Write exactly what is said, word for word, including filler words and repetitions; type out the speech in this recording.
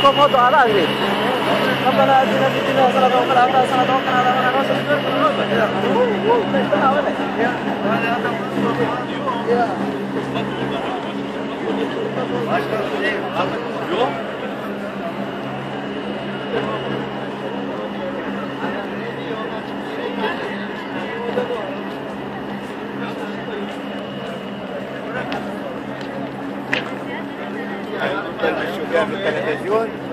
komodo ala sih. Kapan ada di sini salah tahu kalau ada salah tahu kalau ada mana salah. Ya. Uh, kenapa nih? Ya. Ya. Yo. في التلفزيون